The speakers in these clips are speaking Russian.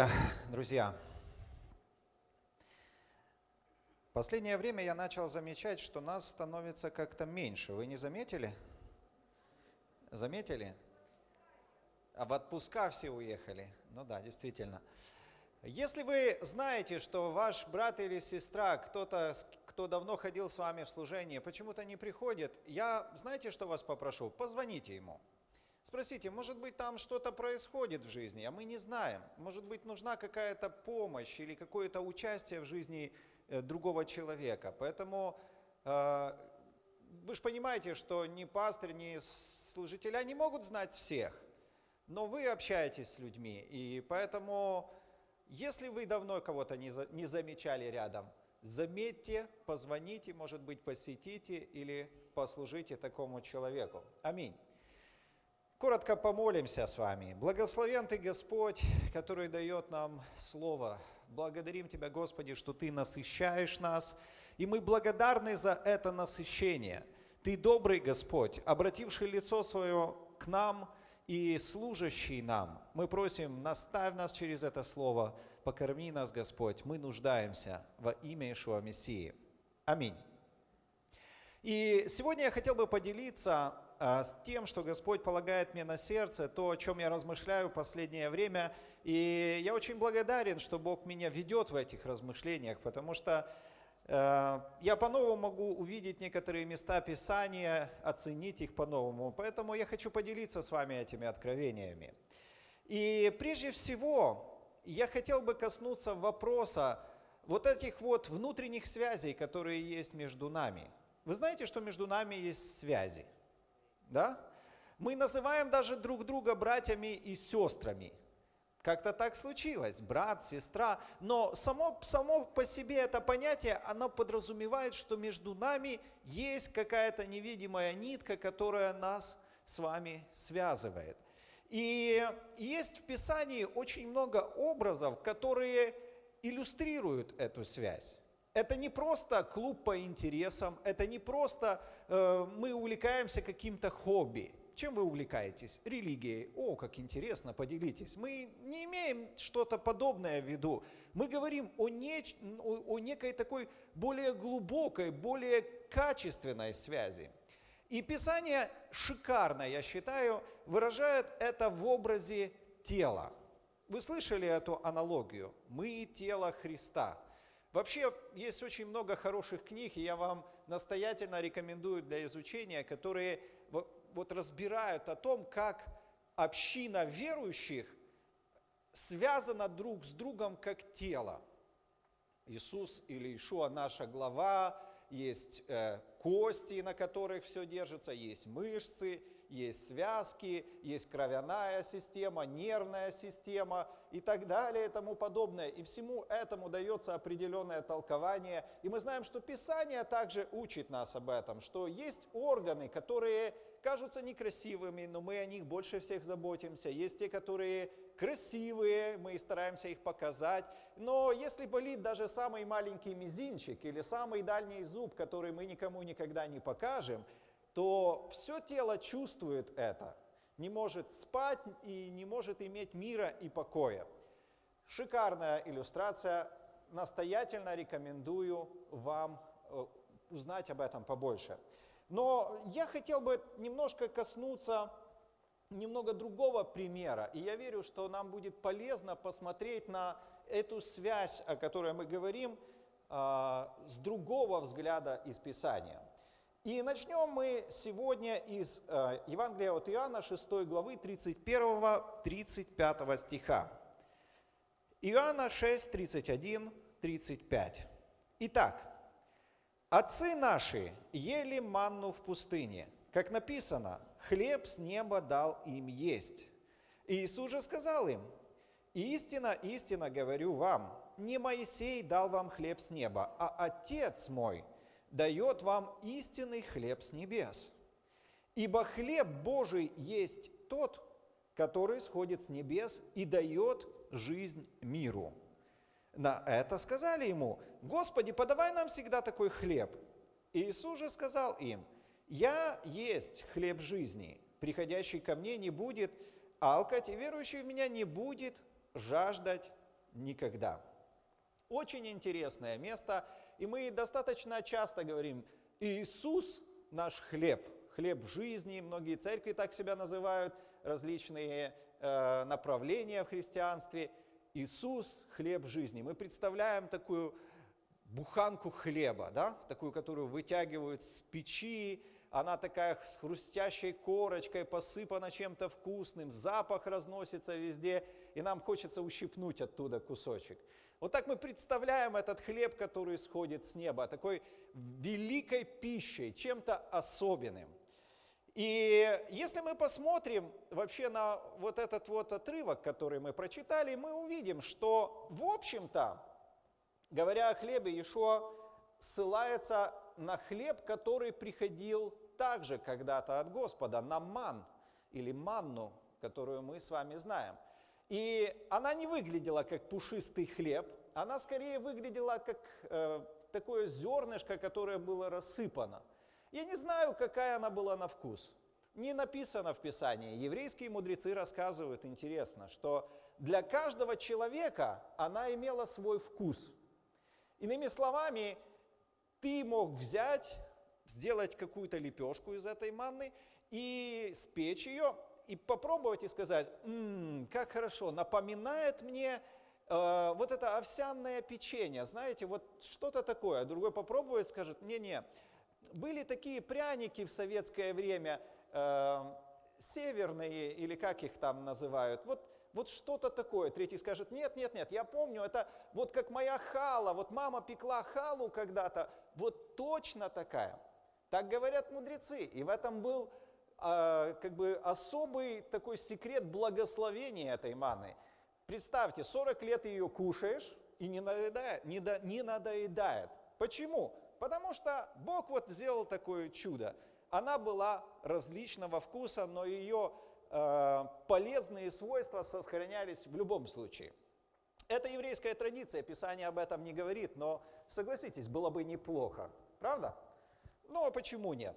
Аллилуйя, друзья! В последнее время я начал замечать, что нас становится как-то меньше. Вы не заметили? Заметили? А в отпуска все уехали. Ну да, действительно. Если вы знаете, что ваш брат или сестра, кто-то, кто давно ходил с вами в служение, почему-то не приходит, знаете, что вас попрошу? Позвоните ему. Спросите, может быть, там что-то происходит в жизни, а мы не знаем. Может быть, нужна какая-то помощь или какое-то участие в жизни другого человека. Поэтому вы же понимаете, что ни пастырь, ни служители не могут знать всех, но вы общаетесь с людьми. И поэтому, если вы давно кого-то не замечали рядом, заметьте, позвоните, может быть, посетите или послужите такому человеку. Аминь. Коротко помолимся с вами. Благословен Ты, Господь, который дает нам Слово. Благодарим Тебя, Господи, что Ты насыщаешь нас, и мы благодарны за это насыщение. Ты добрый Господь, обративший лицо Свое к нам и служащий нам. Мы просим, наставь нас через это Слово, покорми нас, Господь, мы нуждаемся во имя Иешуа Мессии. Аминь. И сегодня я хотел бы поделиться с тем, что Господь полагает мне на сердце, то, о чем я размышляю в последнее время. И я очень благодарен, что Бог меня ведет в этих размышлениях, потому что я по-новому могу увидеть некоторые места Писания, оценить их по-новому. Поэтому я хочу поделиться с вами этими откровениями. И прежде всего, я хотел бы коснуться вопроса вот этих вот внутренних связей, которые есть между нами. Вы знаете, что между нами есть связи? Да? Мы называем даже друг друга братьями и сестрами. Как-то так случилось, брат, сестра. Но само по себе это понятие, оно подразумевает, что между нами есть какая-то невидимая нитка, которая нас с вами связывает. И есть в Писании очень много образов, которые иллюстрируют эту связь. Это не просто клуб по интересам, это не просто мы увлекаемся каким-то хобби. Чем вы увлекаетесь? Религией. О, как интересно, поделитесь. Мы не имеем что-то подобное в виду. Мы говорим о некой такой более глубокой, более качественной связи. И Писание шикарно, я считаю, выражает это в образе тела. Вы слышали эту аналогию? Мы тело Христа. Вообще, есть очень много хороших книг, и я вам настоятельно рекомендую для изучения, которые вот разбирают о том, как община верующих связана друг с другом как тело. Иисус или Иешуа наша глава, есть кости, на которых все держится, есть мышцы, есть связки, есть кровяная система, нервная система и так далее и тому подобное. И всему этому дается определенное толкование. И мы знаем, что Писание также учит нас об этом, что есть органы, которые кажутся некрасивыми, но мы о них больше всех заботимся. Есть те, которые красивые, мы стараемся их показать. Но если болит даже самый маленький мизинчик или самый дальний зуб, который мы никому никогда не покажем, то все тело чувствует это, не может спать и не может иметь мира и покоя. Шикарная иллюстрация, настоятельно рекомендую вам узнать об этом побольше. Но я хотел бы немножко коснуться немного другого примера, и я верю, что нам будет полезно посмотреть на эту связь, о которой мы говорим, с другого взгляда из Писания. И начнем мы сегодня из Евангелия от Иоанна, 6 главы, 31-35 стиха. Иоанна 6, 31, 35. Итак, отцы наши ели манну в пустыне, как написано, хлеб с неба дал им есть. И Иисус же сказал им, истинно, истинно говорю вам, не Моисей дал вам хлеб с неба, а Отец мой дает вам истинный хлеб с небес. Ибо хлеб Божий есть тот, который сходит с небес и дает жизнь миру. На это сказали ему, Господи, подавай нам всегда такой хлеб. И Иисус же сказал им, я есть хлеб жизни, приходящий ко мне не будет алкать, и верующий в меня не будет жаждать никогда. Очень интересное место, и мы достаточно часто говорим: Иисус наш хлеб, хлеб жизни, многие церкви так себя называют, различные направления в христианстве. Иисус хлеб жизни. Мы представляем такую буханку хлеба, да, такую, которую вытягивают с печи, она такая с хрустящей корочкой, посыпана чем-то вкусным, запах разносится везде, и нам хочется ущипнуть оттуда кусочек. Вот так мы представляем этот хлеб, который сходит с неба, такой великой пищей, чем-то особенным. И если мы посмотрим вообще на вот этот вот отрывок, который мы прочитали, мы увидим, что, в общем-то, говоря о хлебе, Иешуа ссылается на хлеб, который приходил также когда-то от Господа, на ман или манну, которую мы с вами знаем. И она не выглядела как пушистый хлеб, она скорее выглядела как такое зернышко, которое было рассыпано. Я не знаю, какая она была на вкус. Не написано в Писании. Еврейские мудрецы рассказывают, интересно, что для каждого человека она имела свой вкус. Иными словами, ты мог взять, сделать какую-то лепешку из этой манны и спечь ее, и попробовать и сказать: как хорошо, напоминает мне вот это овсяное печенье, знаете, вот что-то такое. Другой попробует, скажет: не-не. Были такие пряники в советское время, северные, или как их там называют, вот что-то такое. Третий скажет: нет, я помню, это вот как моя хала, вот мама пекла халу когда-то, вот точно такая. Так говорят мудрецы, и в этом был как бы особый такой секрет благословения этой манны. Представьте, 40 лет ее кушаешь и не надоедает. Почему? Потому что Бог вот сделал такое чудо. Она была различного вкуса, но ее полезные свойства сохранялись в любом случае. Это еврейская традиция, Писание об этом не говорит, но согласитесь, было бы неплохо, правда? Ну а почему нет?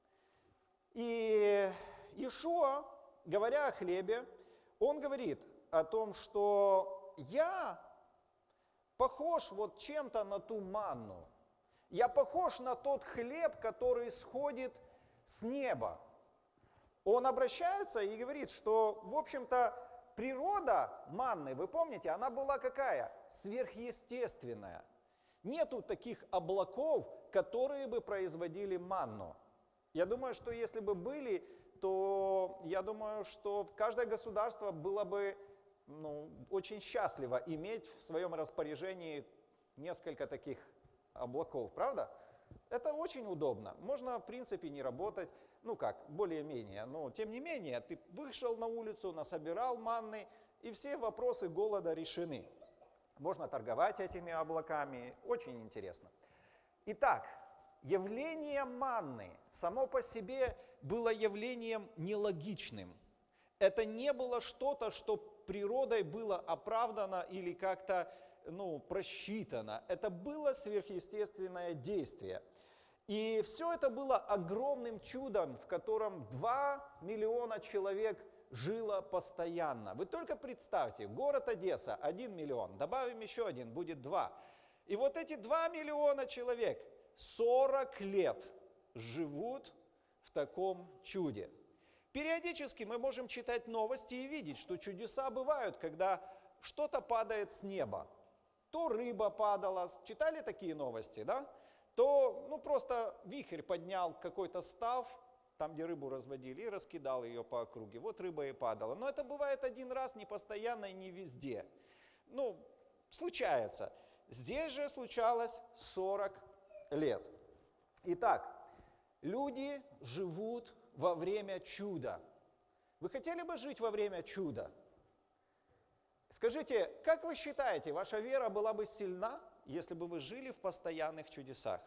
И Иешуа, говоря о хлебе, он говорит о том, что я похож вот чем-то на ту манну. Я похож на тот хлеб, который сходит с неба. Он обращается и говорит, что, в общем-то, природа манны, вы помните, она была какая? Сверхъестественная. Нету таких облаков, которые бы производили манну. Я думаю, что если бы были, то я думаю, что каждое государство было бы очень счастливо иметь в своем распоряжении несколько таких облаков, правда? Это очень удобно. Можно, в принципе, не работать, более-менее, но тем не менее, ты вышел на улицу, насобирал манны, и все вопросы голода решены. Можно торговать этими облаками, очень интересно. Итак, явление манны само по себе было явлением нелогичным. Это не было что-то, что природой было оправдано или как-то просчитано. Это было сверхъестественное действие. И все это было огромным чудом, в котором 2 миллиона человек жило постоянно. Вы только представьте, город Одесса 1 миллион, добавим еще один, будет 2. И вот эти 2 миллиона человек 40 лет живут в таком чуде. Периодически мы можем читать новости и видеть, что чудеса бывают, когда что-то падает с неба. То рыба падала, читали такие новости, да? То просто вихрь поднял какой-то став, там, где рыбу разводили, и раскидал ее по округе. Вот рыба и падала. Но это бывает один раз, не постоянно и не везде. Случается. Здесь же случалось 40 лет. Итак, люди живут во время чуда. Вы хотели бы жить во время чуда? Скажите, как вы считаете, ваша вера была бы сильна, если бы вы жили в постоянных чудесах?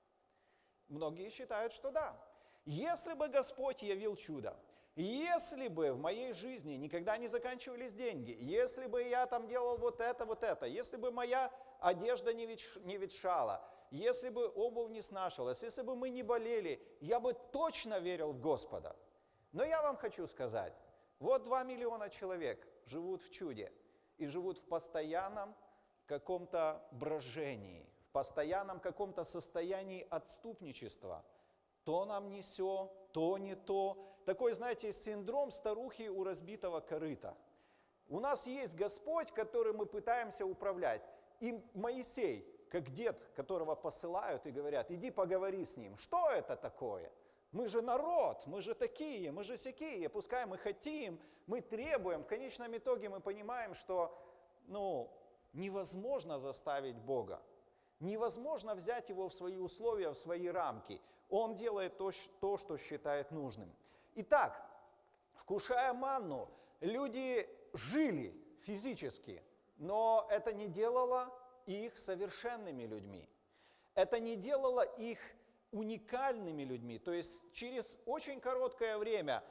Многие считают, что да. Если бы Господь явил чудо, если бы в моей жизни никогда не заканчивались деньги, если бы я там делал вот это, если бы моя одежда не ветшала, если бы обувь не снашивалась, если бы мы не болели, я бы точно верил в Господа. Но я вам хочу сказать, вот 2 миллиона человек живут в чуде. и живут в постоянном каком-то брожении, в постоянном каком-то состоянии отступничества. То нам не сё, то не то. Такой, знаете, синдром старухи у разбитого корыта. У нас есть Господь, который мы пытаемся управлять. И Моисей, как дед, которого посылают и говорят, иди поговори с ним. Что это такое? Мы же народ, мы же такие, мы же сякие. Пускай мы хотим, мы требуем. В конечном итоге мы понимаем, что невозможно заставить Бога. Невозможно взять его в свои условия, в свои рамки. Он делает то, что считает нужным. Итак, вкушая манну, люди жили физически, но это не делало их совершенными людьми. Это не делало их уникальными людьми. То есть через очень короткое время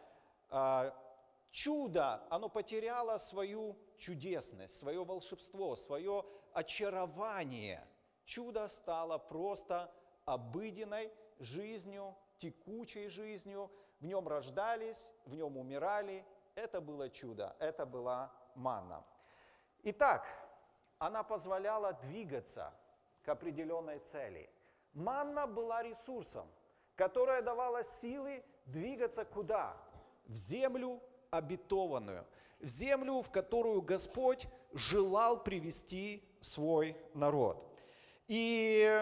чудо, оно потеряло свою чудесность, свое волшебство, свое очарование. Чудо стало просто обыденной жизнью, текучей жизнью. В нем рождались, в нем умирали. Это было чудо, это была манна. Итак, она позволяла двигаться к определенной цели. Манна была ресурсом, которая давала силы двигаться куда? В землю обетованную, в землю, в которую Господь желал привести свой народ. И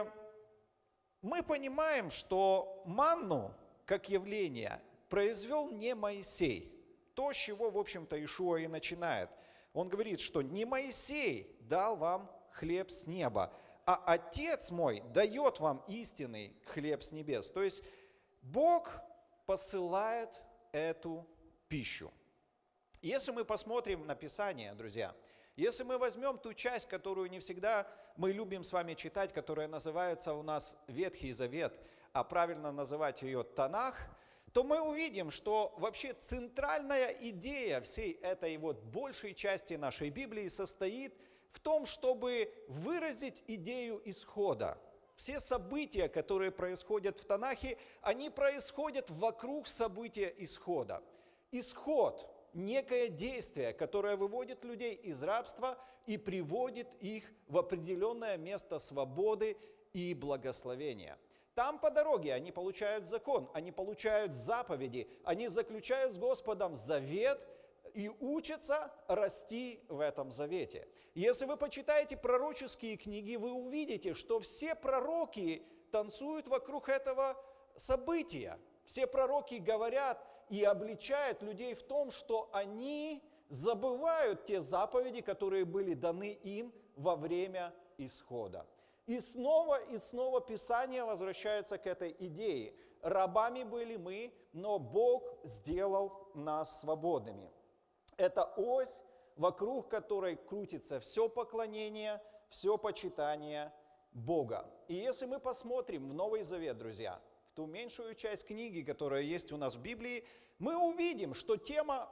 мы понимаем, что манну, как явление, произвел не Моисей. То, с чего, в общем-то, Иешуа и начинает. Он говорит, что не Моисей дал вам хлеб с неба, а Отец мой дает вам истинный хлеб с небес. То есть Бог посылает эту пищу. Если мы посмотрим на Писание, друзья, если мы возьмем ту часть, которую не всегда мы любим с вами читать, которая называется у нас Ветхий Завет, а правильно называть ее Танах, то мы увидим, что вообще центральная идея всей этой большей части нашей Библии состоит в том, чтобы выразить идею исхода. Все события, которые происходят в Танахе, они происходят вокруг события исхода. Исход – некое действие, которое выводит людей из рабства и приводит их в определенное место свободы и благословения. Там по дороге они получают закон, они получают заповеди, они заключают с Господом завет и учатся расти в этом завете. Если вы почитаете пророческие книги, вы увидите, что все пророки танцуют вокруг этого события. Все пророки говорят и обличают людей в том, что они забывают те заповеди, которые были даны им во время исхода. И снова Писание возвращается к этой идее. Рабами были мы, но Бог сделал нас свободными. Это ось, вокруг которой крутится все поклонение, все почитание Бога. И если мы посмотрим в Новый Завет, друзья, в ту меньшую часть книги, которая есть у нас в Библии, мы увидим, что тема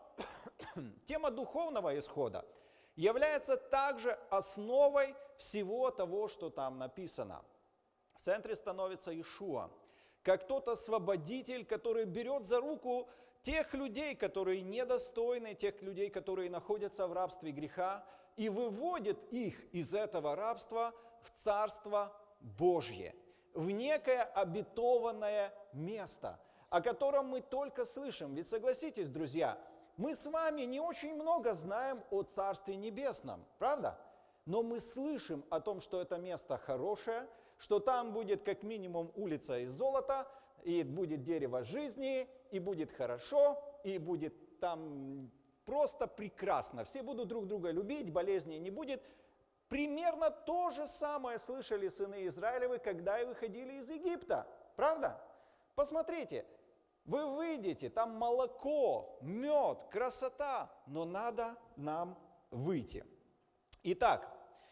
духовного исхода является также основой всего того, что там написано. В центре становится Иешуа, как тот освободитель, который берет за руку тех людей, которые недостойны, тех людей, которые находятся в рабстве греха, и выводит их из этого рабства в Царство Божье, в некое обетованное место, о котором мы только слышим. Ведь согласитесь, друзья, мы с вами не очень много знаем о Царстве Небесном, правда? Но мы слышим о том, что это место хорошее, что там будет как минимум улица из золота, и будет дерево жизни, и будет хорошо, и будет там просто прекрасно. Все будут друг друга любить, болезней не будет. Примерно то же самое слышали сыны Израилевы, когда и выходили из Египта, правда? Посмотрите. Вы выйдете, там молоко, мед, красота, но надо нам выйти. Итак,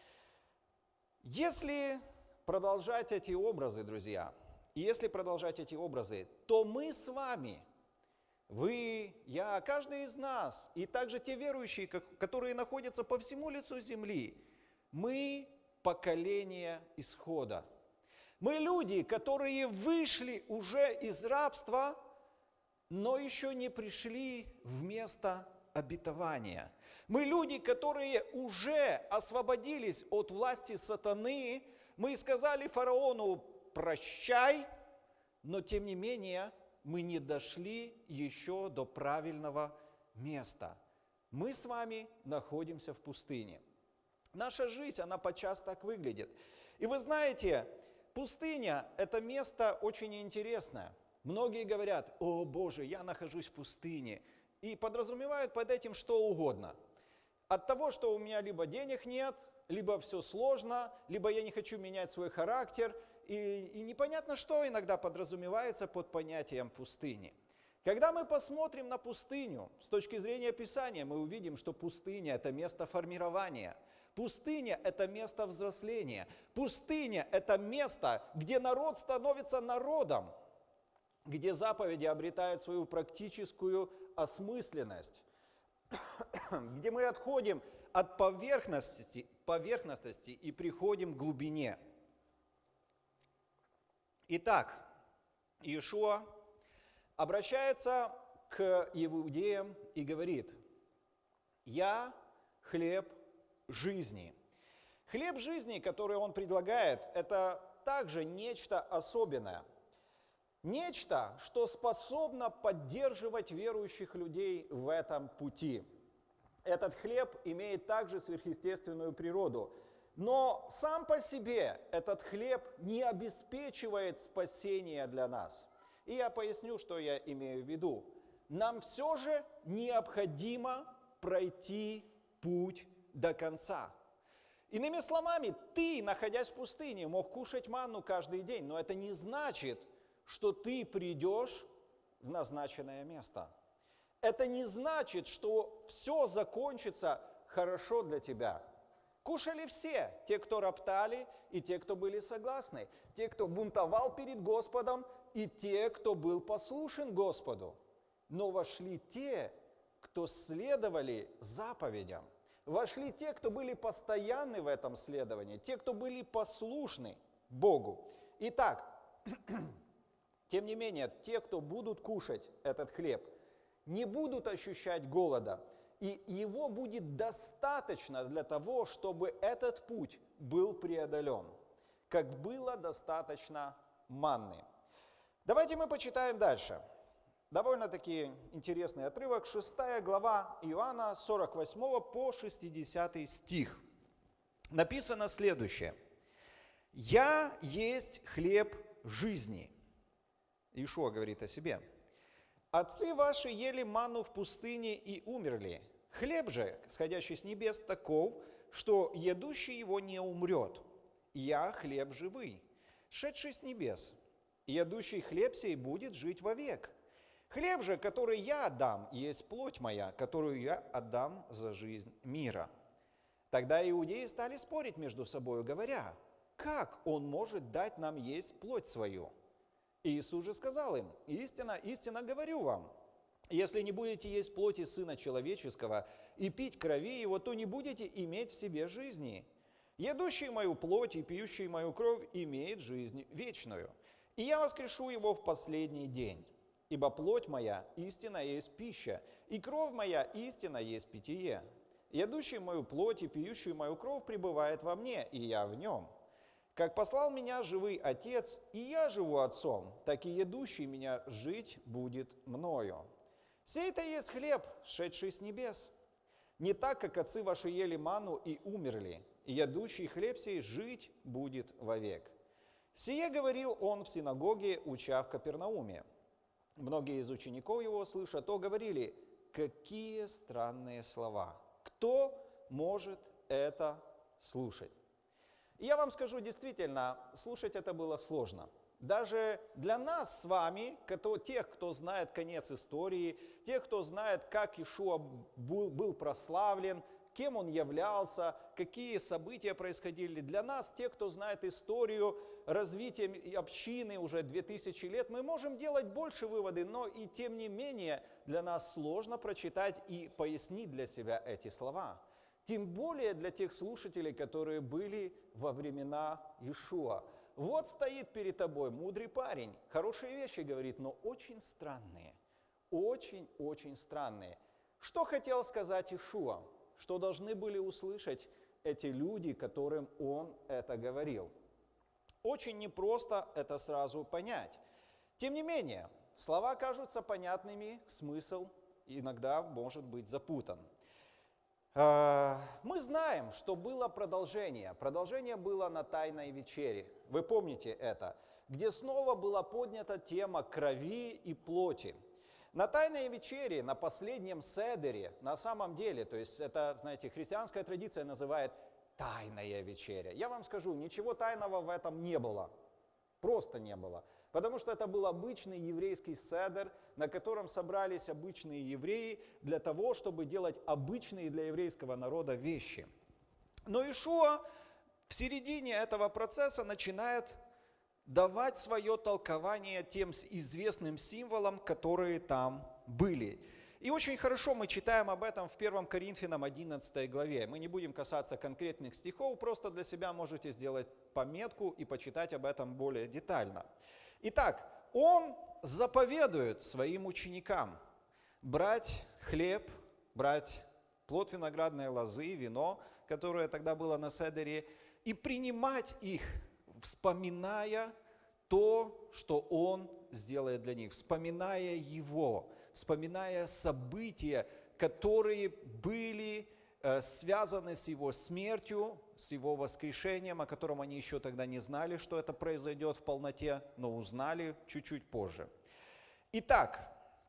если продолжать эти образы, друзья, то мы с вами, вы, я, каждый из нас, и также те верующие, которые находятся по всему лицу земли, мы поколение исхода. Мы люди, которые вышли уже из рабства, но еще не пришли в место обетования. Мы люди, которые уже освободились от власти сатаны. Мы сказали фараону: прощай, но тем не менее мы не дошли еще до правильного места. Мы с вами находимся в пустыне. Наша жизнь, она подчас так выглядит. И вы знаете, пустыня – это место очень интересное. Многие говорят: о Боже, я нахожусь в пустыне. И подразумевают под этим что угодно. От того, что у меня либо денег нет, либо все сложно, либо я не хочу менять свой характер. И непонятно, что иногда подразумевается под понятием пустыни. Когда мы посмотрим на пустыню, с точки зрения Писания, мы увидим, что пустыня – это место формирования. Пустыня – это место взросления. Пустыня – это место, где народ становится народом, где заповеди обретают свою практическую осмысленность, где мы отходим от поверхности и приходим к глубине. Итак, Иешуа обращается к иудеям и говорит: «Я хлеб жизни». Хлеб жизни, который он предлагает, это также нечто особенное. Нечто, что способно поддерживать верующих людей в этом пути. Этот хлеб имеет также сверхъестественную природу. Но сам по себе этот хлеб не обеспечивает спасения для нас. И я поясню, что я имею в виду. Нам все же необходимо пройти путь до конца. Иными словами, ты, находясь в пустыне, мог кушать манну каждый день, но это не значит, что ты придешь в назначенное место. Это не значит, что все закончится хорошо для тебя. Кушали все, те, кто роптали, и те, кто были согласны, те, кто бунтовал перед Господом, и те, кто был послушен Господу. Но вошли те, кто следовали заповедям. Вошли те, кто были постоянны в этом следовании, те, кто были послушны Богу. Итак, тем не менее, те, кто будут кушать этот хлеб, не будут ощущать голода, и его будет достаточно для того, чтобы этот путь был преодолен, как было достаточно манны. Давайте мы почитаем дальше. Довольно-таки интересный отрывок, 6 глава Иоанна, 48 по 60 стих. Написано следующее. «Я есть хлеб жизни». Иешуа говорит о себе. «Отцы ваши ели манну в пустыне и умерли. Хлеб же, сходящий с небес, таков, что едущий его не умрет. Я хлеб живый, шедший с небес. Едущий хлеб сей будет жить вовек. Хлеб же, который я отдам, есть плоть моя, которую я отдам за жизнь мира». Тогда иудеи стали спорить между собой, говоря: «Как он может дать нам есть плоть свою?» Иисус же сказал им: «Истинно, истинно говорю вам, если не будете есть плоти Сына Человеческого и пить крови Его, то не будете иметь в себе жизни. Едущий мою плоть и пьющий мою кровь имеет жизнь вечную, и я воскрешу его в последний день. Ибо плоть моя истинно есть пища, и кровь моя истинно есть питье. Едущий мою плоть и пьющий мою кровь пребывает во мне, и я в нем. Как послал меня живый Отец, и я живу Отцом, так и едущий меня жить будет мною. Сей-то есть хлеб, шедший с небес. Не так, как отцы ваши ели манну и умерли, и едущий хлеб сей жить будет вовек». Сие говорил он в синагоге, уча в Капернауме. Многие из учеников его, слыша то, говорили: «Какие странные слова! Кто может это слушать?» И я вам скажу, действительно, слушать это было сложно. Даже для нас с вами, тех, кто знает конец истории, тех, кто знает, как Иешуа был прославлен, кем он являлся, какие события происходили. Для нас, тех, кто знает историю развития общины уже 2000 лет, мы можем делать больше выводы, но и тем не менее для нас сложно прочитать и пояснить для себя эти слова. Тем более для тех слушателей, которые были во времена Иешуа. Вот стоит перед тобой мудрый парень, хорошие вещи говорит, но очень странные, очень-очень странные. Что хотел сказать Иешуа? Что должны были услышать эти люди, которым он это говорил? Очень непросто это сразу понять. Тем не менее, слова кажутся понятными, смысл иногда может быть запутан. Мы знаем, что было продолжение. Продолжение было на Тайной вечере. Вы помните это, где снова была поднята тема крови и плоти. На Тайной вечере, на последнем седере, на самом деле, то есть это, знаете, христианская традиция называет Тайная вечеря. Я вам скажу, ничего тайного в этом не было. Просто не было. Потому что это был обычный еврейский седер, на котором собрались обычные евреи для того, чтобы делать обычные для еврейского народа вещи. Но Иешуа в середине этого процесса начинает давать свое толкование тем известным символам, которые там были. И очень хорошо мы читаем об этом в 1 Коринфянам 11 главе. Мы не будем касаться конкретных стихов, просто для себя можете сделать пометку и почитать об этом более детально. Итак, он заповедует своим ученикам брать хлеб, брать плод виноградной лозы, вино, которое тогда было на седере, и принимать их, вспоминая то, что он сделает для них, вспоминая его, вспоминая события, которые были связаны с его смертью, с его воскрешением, о котором они еще тогда не знали, что это произойдет в полноте, но узнали чуть-чуть позже. Итак,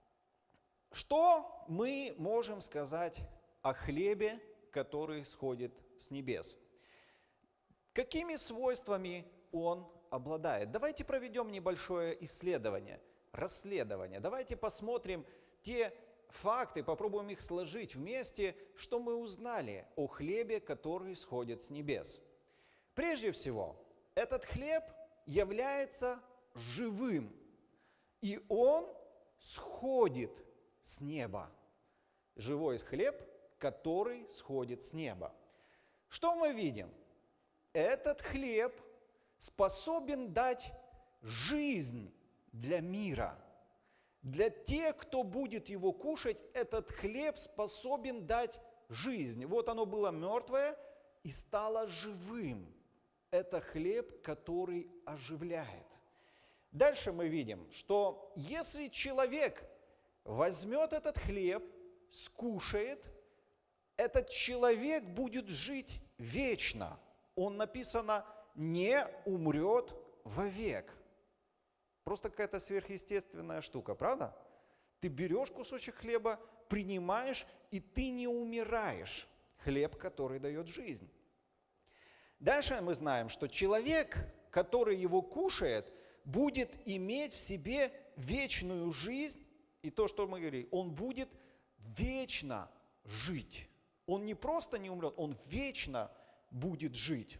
что мы можем сказать о хлебе, который сходит с небес? Какими свойствами он обладает? Давайте проведем небольшое исследование, расследование. Давайте посмотрим те факты, попробуем их сложить вместе, что мы узнали о хлебе, который сходит с небес. Прежде всего, этот хлеб является живым, и он сходит с неба. Живой хлеб, который сходит с неба. Что мы видим? Этот хлеб способен дать жизнь для мира. Для тех, кто будет его кушать, этот хлеб способен дать жизнь. Вот оно было мертвое и стало живым. Это хлеб, который оживляет. Дальше мы видим, что если человек возьмет этот хлеб, скушает, этот человек будет жить вечно. Он, написано, не умрет вовек. Просто какая-то сверхъестественная штука, правда? Ты берешь кусочек хлеба, принимаешь, и ты не умираешь. Хлеб, который дает жизнь. Дальше мы знаем, что человек, который его кушает, будет иметь в себе вечную жизнь. И то, что мы говорили, он будет вечно жить. Он не просто не умрет, он вечно будет жить.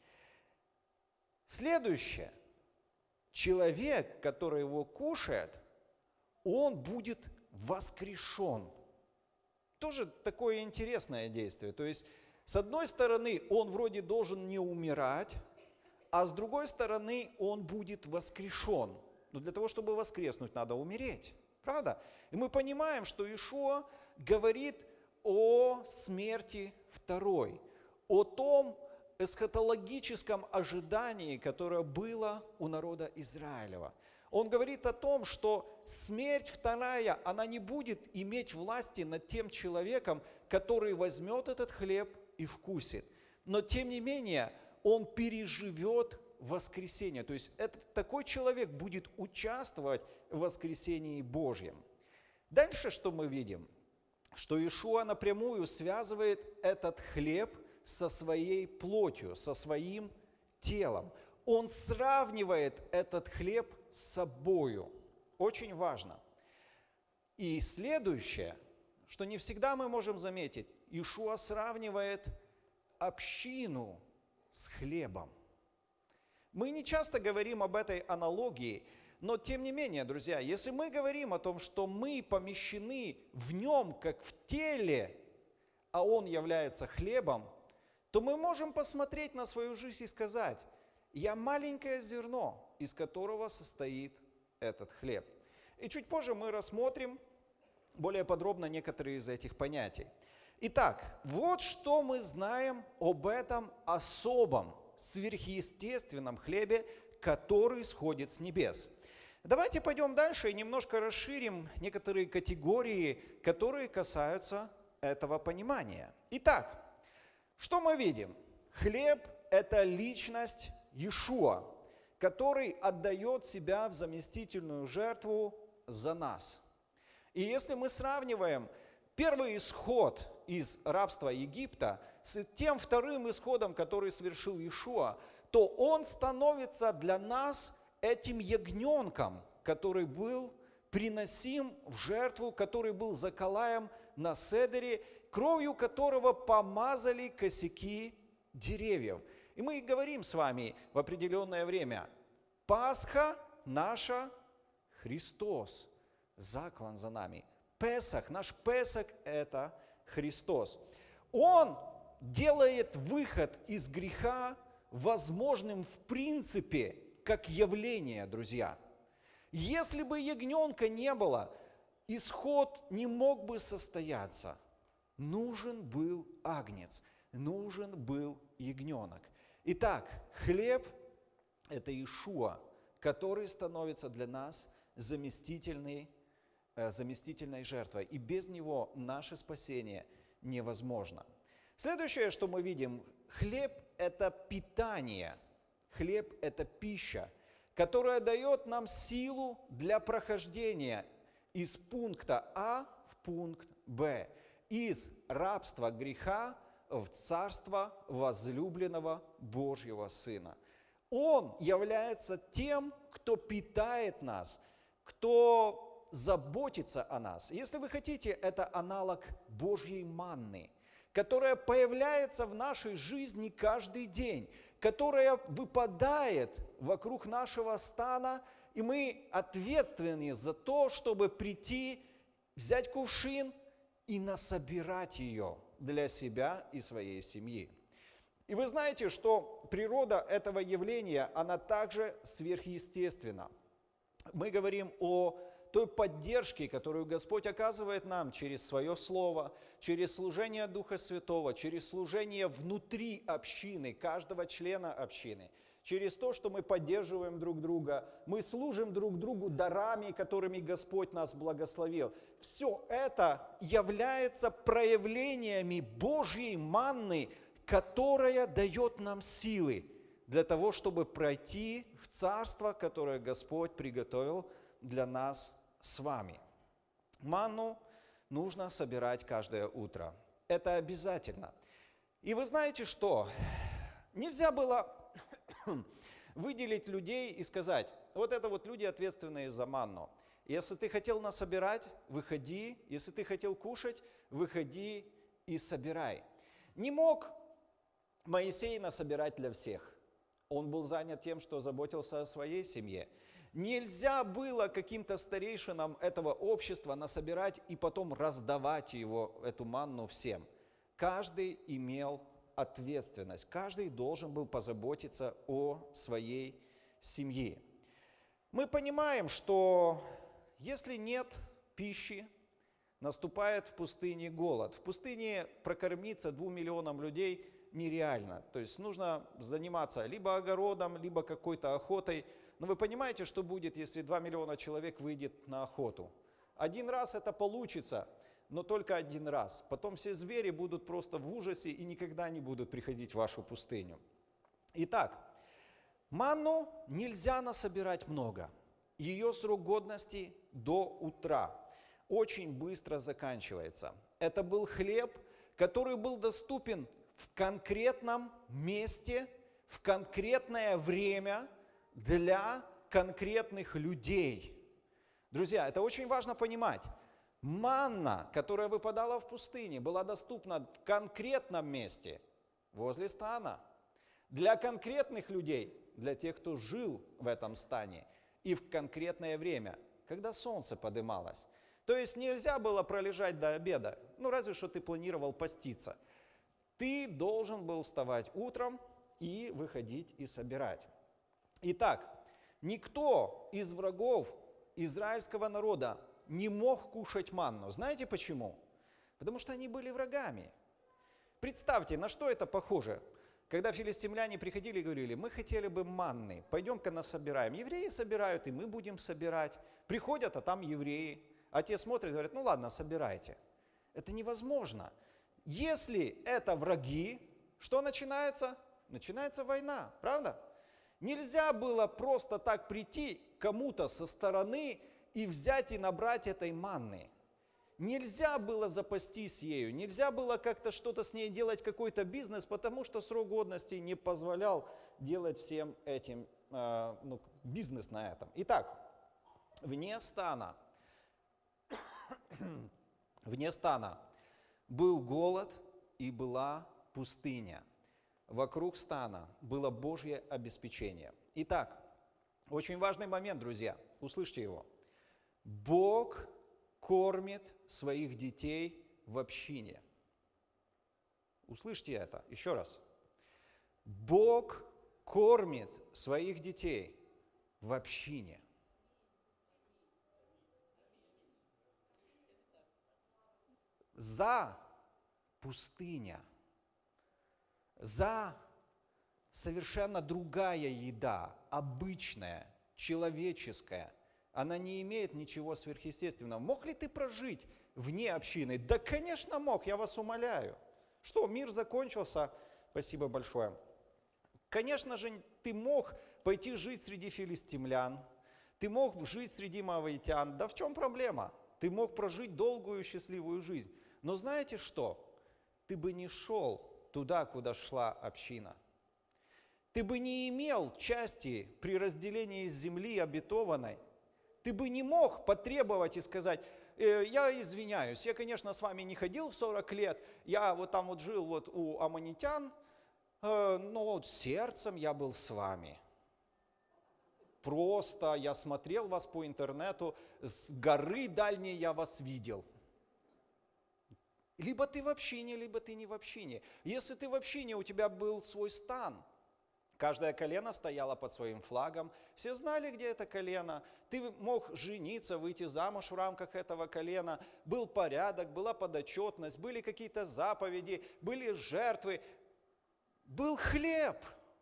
Следующее. Человек, который его кушает, он будет воскрешен. Тоже такое интересное действие. То есть, с одной стороны, он вроде должен не умирать, а с другой стороны, он будет воскрешен. Но для того, чтобы воскреснуть, надо умереть. Правда? И мы понимаем, что Иешуа говорит о смерти второй, о том эсхатологическом ожидании, которое было у народа Израилева. Он говорит о том, что смерть вторая, она не будет иметь власти над тем человеком, который возьмет этот хлеб и вкусит. Но тем не менее, он переживет воскресение. То есть такой человек будет участвовать в воскресении Божьем. Дальше что мы видим? Что Иешуа напрямую связывает этот хлеб со своей плотью, со своим телом. Он сравнивает этот хлеб с собою. Очень важно. И следующее, что не всегда мы можем заметить, Иешуа сравнивает общину с хлебом. Мы не часто говорим об этой аналогии, но тем не менее, друзья, если мы говорим о том, что мы помещены в нем, как в теле, а он является хлебом, то мы можем посмотреть на свою жизнь и сказать: я маленькое зерно, из которого состоит этот хлеб. И чуть позже мы рассмотрим более подробно некоторые из этих понятий. Итак, вот что мы знаем об этом особом, сверхъестественном хлебе, который сходит с небес. Давайте пойдем дальше и немножко расширим некоторые категории, которые касаются этого понимания. Итак, что мы видим? Хлеб – это личность Иешуа, который отдает себя в заместительную жертву за нас. И если мы сравниваем первый исход из рабства Египта с тем вторым исходом, который совершил Иешуа, то он становится для нас этим ягненком, который был приносим в жертву, который был заколаем на седере, кровью которого помазали косяки деревьев. И мы говорим с вами в определенное время: Пасха наша, Христос заклан за нами. Песах, наш Песах – это Христос. Он делает выход из греха возможным в принципе, как явление, друзья. Если бы ягненка не было, исход не мог бы состояться. Нужен был агнец, нужен был ягненок. Итак, хлеб – это Иешуа, который становится для нас заместительной жертвой. И без него наше спасение невозможно. Следующее, что мы видим, хлеб – это питание. Хлеб – это пища, которая дает нам силу для прохождения из пункта А в пункт Б, из рабства греха в царство возлюбленного Божьего Сына. Он является тем, кто питает нас, кто заботится о нас. Если вы хотите, это аналог Божьей манны, которая появляется в нашей жизни каждый день, которая выпадает вокруг нашего стана, и мы ответственны за то, чтобы прийти, взять кувшин и насобирать ее для себя и своей семьи. И вы знаете, что природа этого явления, она также сверхъестественна. Мы говорим о той поддержке, которую Господь оказывает нам через Свое Слово, через служение Духа Святого, через служение внутри общины, каждого члена общины, через то, что мы поддерживаем друг друга, мы служим друг другу дарами, которыми Господь нас благословил. Все это является проявлениями Божьей манны, которая дает нам силы для того, чтобы пройти в царство, которое Господь приготовил для нас с вами. Манну нужно собирать каждое утро. Это обязательно. И вы знаете что? Нельзя было выделить людей и сказать: вот это вот люди, ответственные за манну. Если ты хотел насобирать, выходи. Если ты хотел кушать, выходи и собирай. Не мог Моисей насобирать для всех. Он был занят тем, что заботился о своей семье. Нельзя было каким-то старейшинам этого общества насобирать и потом раздавать эту манну всем. Каждый имел ответственность, каждый должен был позаботиться о своей семье. Мы понимаем, что если нет пищи, наступает в пустыне голод. В пустыне прокормиться 2 миллионам людей нереально. То есть нужно заниматься либо огородом, либо какой-то охотой. Но вы понимаете, что будет, если 2 миллиона человек выйдет на охоту? Один раз это получится, но только один раз. Потом все звери будут просто в ужасе и никогда не будут приходить в вашу пустыню. Итак, манну нельзя насобирать много. Ее срок годности до утра. Очень быстро заканчивается. Это был хлеб, который был доступен в конкретном месте, в конкретное время, для конкретных людей. Друзья, это очень важно понимать. Манна, которая выпадала в пустыне, была доступна в конкретном месте, возле стана, для конкретных людей, для тех, кто жил в этом стане, и в конкретное время, когда солнце подымалось. То есть нельзя было пролежать до обеда, разве что ты планировал поститься. Ты должен был вставать утром и выходить и собирать. Итак, никто из врагов израильского народа не мог кушать манну. Знаете почему? Потому что они были врагами. Представьте, на что это похоже? Когда филистимляне приходили и говорили: мы хотели бы манны, пойдем-ка насобираем. Евреи собирают, и мы будем собирать. Приходят, а там евреи. А те смотрят и говорят: ну ладно, собирайте. Это невозможно. Если это враги, что начинается? Начинается война, правда? Нельзя было просто так прийти кому-то со стороны и взять и набрать этой манны. Нельзя было запастись ею, нельзя было как-то что-то с ней делать, какой-то бизнес, потому что срок годности не позволял делать всем этим бизнес на этом. Итак, вне стана был голод и была пустыня. Вокруг стана было Божье обеспечение. Итак, очень важный момент, друзья, услышьте его. Бог кормит своих детей в общине. Услышьте это еще раз. Бог кормит своих детей в общине. За пустыня, за совершенно другая еда, обычная, человеческая. Она не имеет ничего сверхъестественного. Мог ли ты прожить вне общины? Да, конечно, мог, я вас умоляю. Что, мир закончился? Спасибо большое. Конечно же, ты мог пойти жить среди филистимлян, ты мог жить среди моавитян. Да в чем проблема? Ты мог прожить долгую счастливую жизнь. Но знаете что? Ты бы не шел туда, куда шла община. Ты бы не имел части при разделении земли обетованной. Ты бы не мог потребовать и сказать: я извиняюсь, я, конечно, с вами не ходил в 40 лет, я вот там вот жил вот у аммонитян, но вот сердцем я был с вами. Просто я смотрел вас по интернету, с горы дальней я вас видел. Либо ты в общине, либо ты не в общине. Если ты в общине, у тебя был свой стан. Каждое колено стояло под своим флагом. Все знали, где это колено. Ты мог жениться, выйти замуж в рамках этого колена. Был порядок, была подотчетность, были какие-то заповеди, были жертвы. Был хлеб.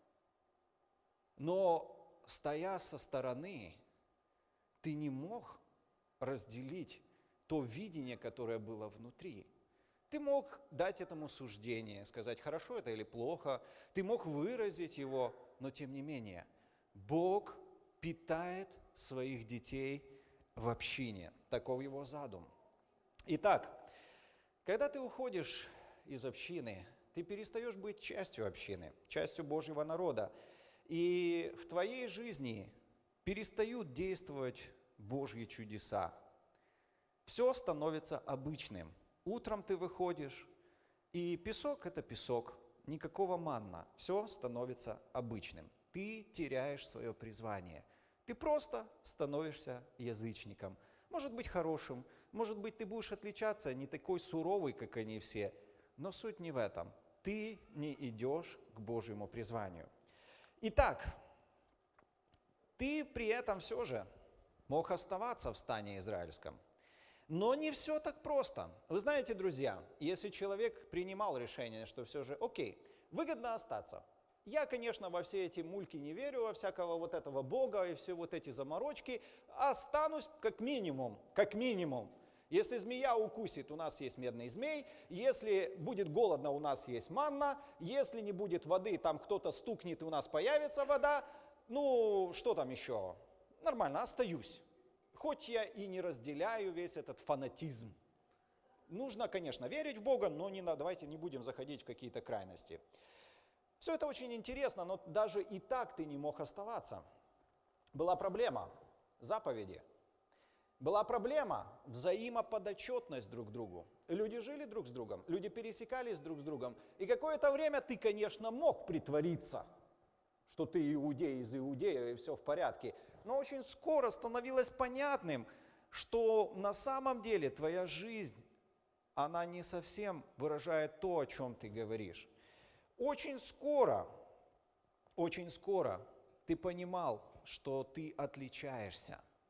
Но, стоя со стороны, ты не мог разделить то видение, которое было внутри. Ты мог дать этому суждение, сказать, хорошо это или плохо. Ты мог выразить его, но тем не менее, Бог питает своих детей в общине. Таков его задум. Итак, когда ты уходишь из общины, ты перестаешь быть частью общины, частью Божьего народа. И в твоей жизни перестают действовать Божьи чудеса. Все становится обычным. Утром ты выходишь, и песок – это песок, никакого манна. Все становится обычным. Ты теряешь свое призвание. Ты просто становишься язычником. Может быть, хорошим, может быть, ты будешь отличаться, не такой суровый, как они все. Но суть не в этом. Ты не идешь к Божьему призванию. Итак, ты при этом все же мог оставаться в стане израильском. Но не все так просто. Вы знаете, друзья, если человек принимал решение, что все же, окей, выгодно остаться. Я, конечно, во все эти мульки не верю, во всякого вот этого Бога и все вот эти заморочки. Останусь как минимум. Если змея укусит, у нас есть медный змей. Если будет голодно, у нас есть манна. Если не будет воды, там кто-то стукнет, и у нас появится вода. Ну, что там еще? Нормально, остаюсь. Хоть я и не разделяю весь этот фанатизм. Нужно, конечно, верить в Бога, но давайте не будем заходить в какие-то крайности. Все это очень интересно, но даже и так ты не мог оставаться. Была проблема – заповеди. Была проблема – взаимоподотчетность друг другу. Люди жили друг с другом, люди пересекались друг с другом. И какое-то время ты, конечно, мог притвориться, что ты иудей из Иудея, и все в порядке. Но очень скоро становилось понятным, что на самом деле твоя жизнь, она не совсем выражает то, о чем ты говоришь. Очень скоро ты понимал, что ты отличаешься.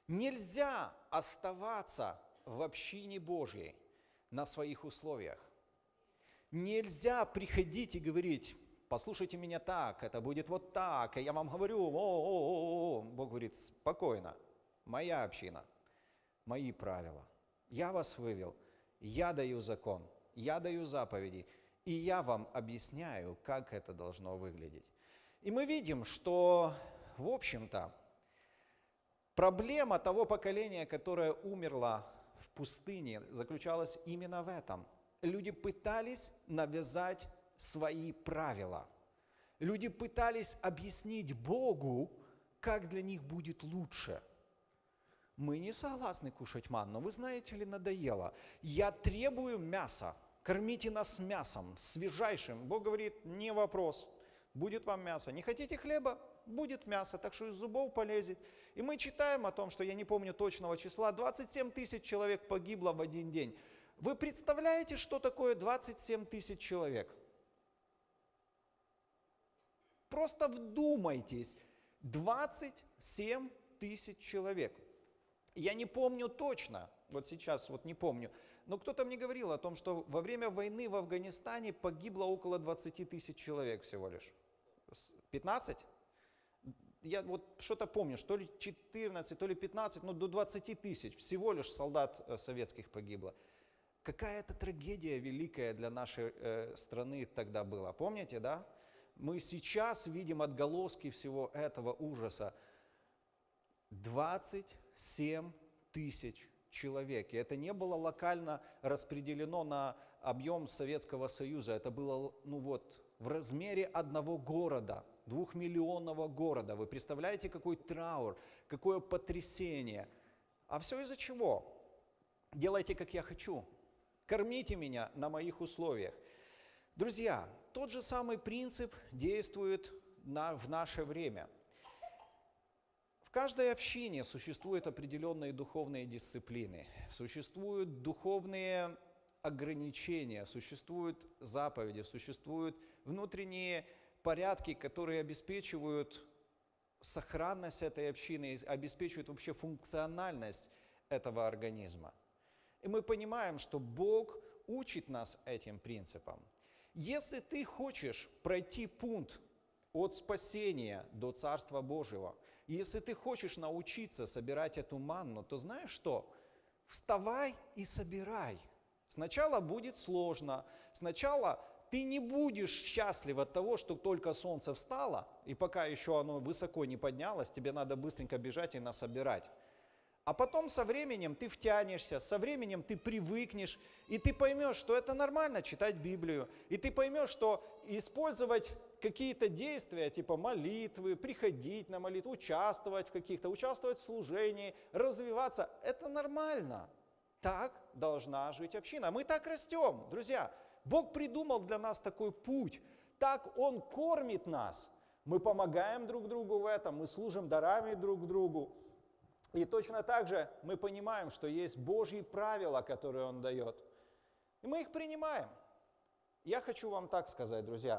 Нельзя оставаться в общине Божьей на своих условиях. Нельзя приходить и говорить: послушайте меня так, это будет вот так, и я вам говорю, о-о-о-о. Бог говорит: спокойно, моя община, мои правила. Я вас вывел, я даю закон, я даю заповеди, и я вам объясняю, как это должно выглядеть. И мы видим, что, в общем-то, проблема того поколения, которое умерло в пустыне, заключалась именно в этом. Люди пытались навязать свои правила. Люди пытались объяснить Богу, как для них будет лучше. Мы не согласны кушать манну, вы знаете ли, надоело. Я требую мяса, кормите нас мясом, свежайшим. Бог говорит: не вопрос, будет вам мясо. Не хотите хлеба? Будет мясо, так что из зубов полезет. И мы читаем о том, что, я не помню точного числа, 27 тысяч человек погибло в один день. Вы представляете, что такое 27 тысяч человек? Просто вдумайтесь, 27 тысяч человек. Я не помню точно, вот сейчас вот не помню, но кто-то мне говорил о том, что во время войны в Афганистане погибло около 20 тысяч человек всего лишь. 15? Я вот что-то помню, что ли 14, то ли 15, но до 20 тысяч всего лишь солдат советских погибло. Какая это трагедия великая для нашей страны тогда была. Помните, да? Мы сейчас видим отголоски всего этого ужаса. 27 тысяч человек. И это не было локально распределено на объем Советского Союза. Это было, в размере одного города, 2-миллионного города. Вы представляете, какой траур, какое потрясение. А все из-за чего? Делайте, как я хочу. Кормите меня на моих условиях. Друзья, тот же самый принцип действует в наше время. В каждой общине существуют определенные духовные дисциплины, существуют духовные ограничения, существуют заповеди, существуют внутренние порядки, которые обеспечивают сохранность этой общины, обеспечивают вообще функциональность этого организма. И мы понимаем, что Бог учит нас этим принципам. Если ты хочешь пройти путь от спасения до Царства Божьего, если ты хочешь научиться собирать эту манну, то знаешь что? Вставай и собирай. Сначала будет сложно, сначала ты не будешь счастлив от того, что только солнце встало, и пока еще оно высоко не поднялось, тебе надо быстренько бежать и насобирать. А потом со временем ты втянешься, со временем ты привыкнешь, и ты поймешь, что это нормально читать Библию, и ты поймешь, что использовать какие-то действия, типа молитвы, приходить на молитву, участвовать в служении, развиваться, это нормально. Так должна жить община. Мы так растем, друзья. Бог придумал для нас такой путь. Так Он кормит нас. Мы помогаем друг другу в этом, мы служим дарами друг другу. И точно так же мы понимаем, что есть Божьи правила, которые Он дает. И мы их принимаем. Я хочу вам так сказать, друзья.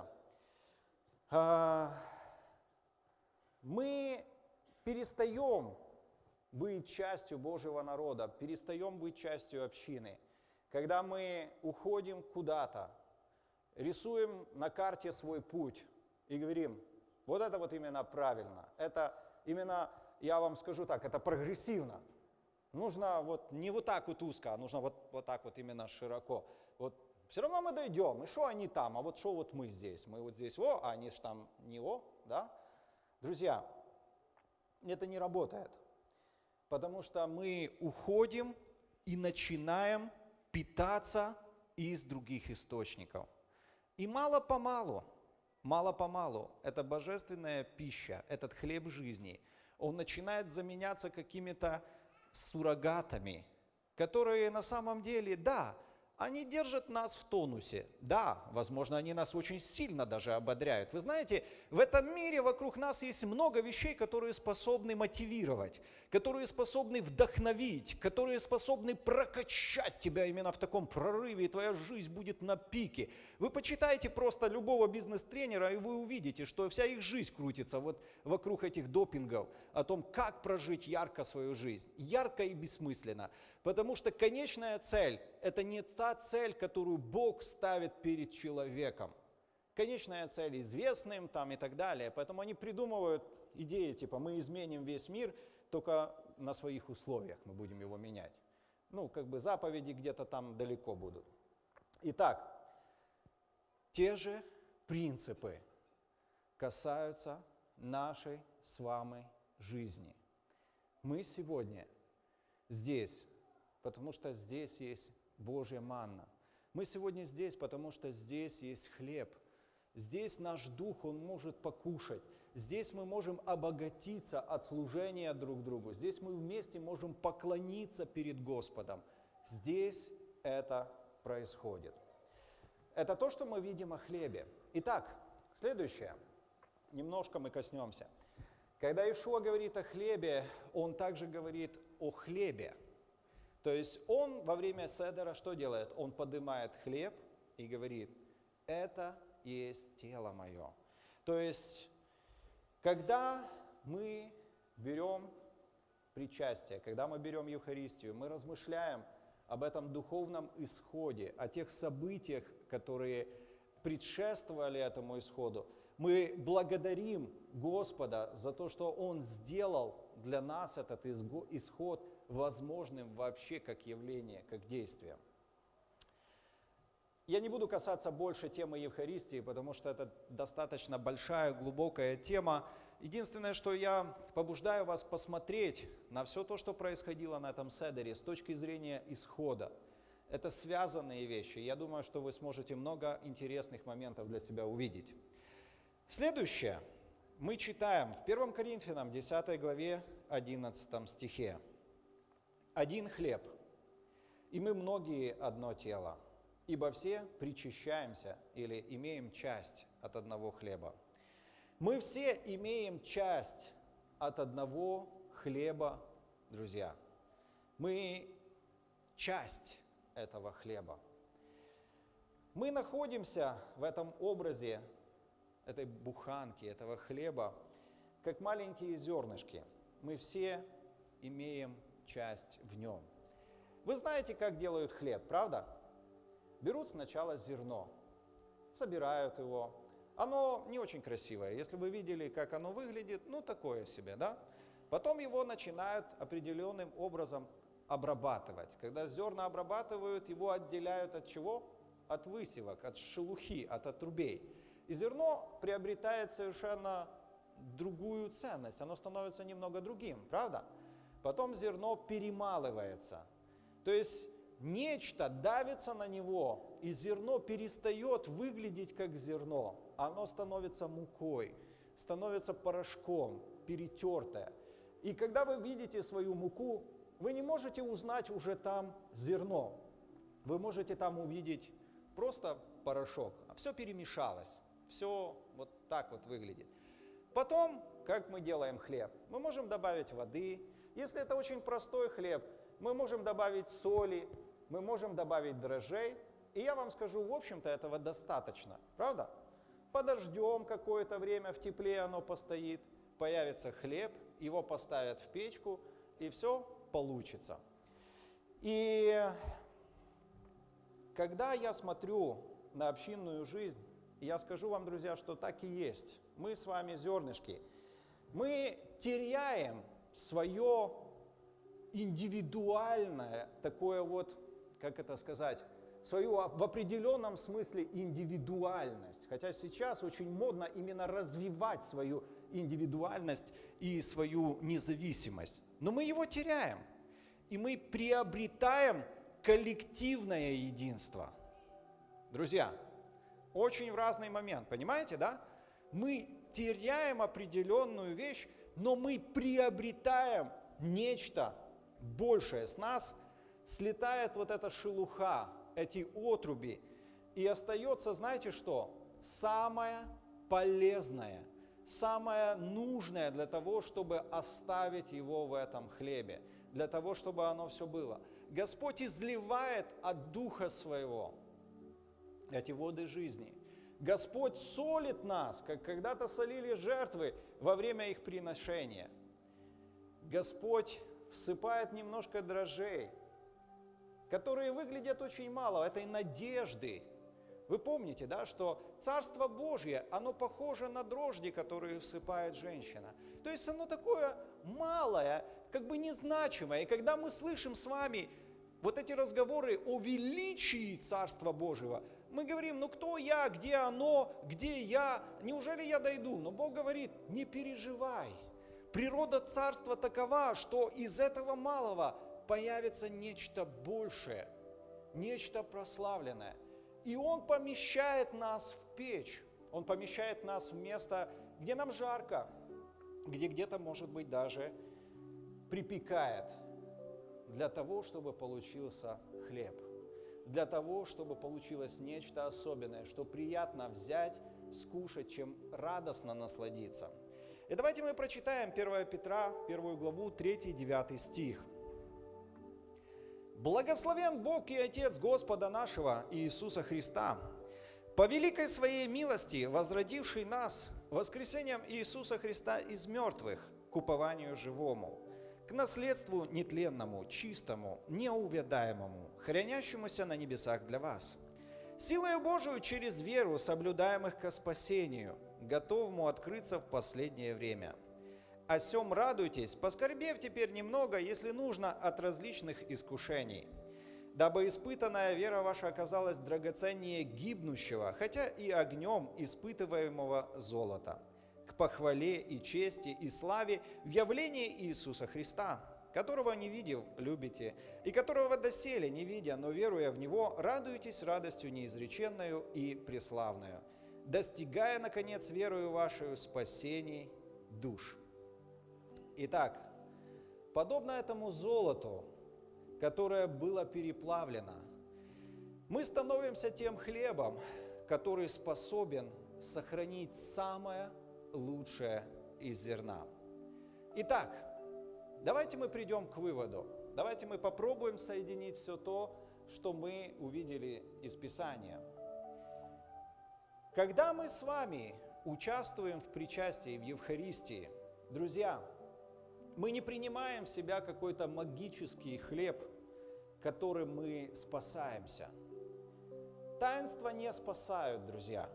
Мы перестаем быть частью Божьего народа, перестаем быть частью общины. Когда мы уходим куда-то, рисуем на карте свой путь и говорим: вот это вот именно правильно, это именно, я вам скажу так, это прогрессивно. Нужно вот не вот так вот узко, а нужно вот так вот именно широко. Вот все равно мы дойдем, и что они там, а вот что вот мы здесь? Мы вот здесь, а они же там не да? Друзья, это не работает, потому что мы уходим и начинаем питаться из других источников. И мало-помалу, эта божественная пища, этот хлеб жизни, он начинает заменяться какими-то суррогатами, которые на самом деле, да, они держат нас в тонусе. Да, возможно, они нас очень сильно даже ободряют. Вы знаете, в этом мире вокруг нас есть много вещей, которые способны мотивировать, которые способны вдохновить, которые способны прокачать тебя именно в таком прорыве, и твоя жизнь будет на пике. Вы почитайте просто любого бизнес-тренера, и вы увидите, что вся их жизнь крутится вот вокруг этих допингов, о том, как прожить ярко свою жизнь. Ярко и бессмысленно. Потому что конечная цель – это не та цель, которую Бог ставит перед человеком. Конечная цель известным там и так далее. Поэтому они придумывают идеи, типа мы изменим весь мир, только на своих условиях мы будем его менять. Ну, как бы заповеди где-то там далеко будут. Итак, те же принципы касаются нашей с вами жизни. Мы сегодня здесь, потому что здесь есть Божья манна. Мы сегодня здесь, потому что здесь есть хлеб. Здесь наш дух, он может покушать. Здесь мы можем обогатиться от служения друг другу. Здесь мы вместе можем поклониться перед Господом. Здесь это происходит. Это то, что мы видим о хлебе. Итак, следующее. Немножко мы коснемся. Когда Иешуа говорит о хлебе, он также говорит о хлебе. То есть он во время седера что делает? Он поднимает хлеб и говорит, это есть тело мое. То есть, когда мы берем причастие, когда мы берем Евхаристию, мы размышляем об этом духовном исходе, о тех событиях, которые предшествовали этому исходу. Мы благодарим Господа за то, что Он сделал для нас этот исход возможным вообще как явление, как действие. Я не буду касаться больше темы Евхаристии, потому что это достаточно большая, глубокая тема. Единственное, что я побуждаю вас посмотреть на все то, что происходило на этом седере с точки зрения исхода. Это связанные вещи. Я думаю, что вы сможете много интересных моментов для себя увидеть. Следующее. Мы читаем в 1 Коринфянам 10 главе 11 стихе. «Один хлеб, и мы многие одно тело, ибо все причащаемся или имеем часть от одного хлеба». Мы все имеем часть от одного хлеба, друзья. Мы часть этого хлеба. Мы находимся в этом образе, этой буханки, этого хлеба, как маленькие зернышки. Мы все имеем часть в нем. Вы знаете, как делают хлеб, правда? Берут сначала зерно, собирают его. Оно не очень красивое. Если вы видели, как оно выглядит, ну такое себе, да? Потом его начинают определенным образом обрабатывать. Когда зерна обрабатывают, его отделяют от чего? От высевок, от шелухи, от отрубей. И зерно приобретает совершенно другую ценность. Оно становится немного другим, правда? Потом зерно перемалывается. То есть нечто давится на него, и зерно перестает выглядеть как зерно. Оно становится мукой, становится порошком, перетертое. И когда вы видите свою муку, вы не можете узнать уже там зерно. Вы можете там увидеть просто порошок. Все перемешалось, все вот так вот выглядит. Потом, как мы делаем хлеб? Мы можем добавить воды. Если это очень простой хлеб, мы можем добавить соли, мы можем добавить дрожжей. И я вам скажу, в общем-то, этого достаточно, правда? Подождем какое-то время, в тепле оно постоит, появится хлеб, его поставят в печку, и все получится. И когда я смотрю на общинную жизнь, я скажу вам, друзья, что так и есть. Мы с вами зернышки. Мы теряем свое индивидуальное, такое вот, как это сказать, свою в определенном смысле индивидуальность. Хотя сейчас очень модно именно развивать свою индивидуальность и свою независимость. Но мы его теряем. И мы приобретаем коллективное единство. Друзья, очень в разный момент, понимаете, да? Мы теряем определенную вещь, но мы приобретаем нечто большее. С нас слетает вот эта шелуха, эти отруби, и остается, знаете что? Самое полезное, самое нужное для того, чтобы оставить его в этом хлебе, для того, чтобы оно все было. Господь изливает от Духа Своего эти воды жизни. Господь солит нас, как когда-то солили жертвы во время их приношения. Господь всыпает немножко дрожжей, которые выглядят очень мало, этой надежды. Вы помните, да, что Царство Божье, оно похоже на дрожжи, которые всыпает женщина. То есть оно такое малое, как бы незначимое. И когда мы слышим с вами вот эти разговоры о величии Царства Божьего, мы говорим, ну кто я, где оно, где я, неужели я дойду? Но Бог говорит, не переживай. Природа Царства такова, что из этого малого появится нечто большее, нечто прославленное. И Он помещает нас в печь, Он помещает нас в место, где нам жарко, где где-то, может быть, даже припекает, для того, чтобы получился хлеб, для того, чтобы получилось нечто особенное, что приятно взять, скушать, чем радостно насладиться. И давайте мы прочитаем 1 Петра, 1 главу, 3-9 стих. «Благословен Бог и Отец Господа нашего Иисуса Христа, по великой Своей милости, возродивший нас воскресением Иисуса Христа из мертвых к упованию живому, к наследству нетленному, чистому, неувядаемому, хранящемуся на небесах для вас, силою Божию через веру, соблюдаемых ко спасению, готовому открыться в последнее время. О сем радуйтесь, поскорбев теперь немного, если нужно, от различных искушений, дабы испытанная вера ваша оказалась драгоценнее гибнущего, хотя и огнем испытываемого золота, к похвале и чести и славе в явлении Иисуса Христа, которого не видев, любите, и которого доселе не видя, но веруя в Него, радуетесь радостью неизреченную и преславную, достигая, наконец, верою вашей спасений душ». Итак, подобно этому золоту, которое было переплавлено, мы становимся тем хлебом, который способен сохранить самое лучшее из зерна. Итак, давайте мы придем к выводу. Давайте мы попробуем соединить все то, что мы увидели из Писания. Когда мы с вами участвуем в причастии, в Евхаристии, друзья, мы не принимаем в себя какой-то магический хлеб, которым мы спасаемся. Таинства не спасают, друзья.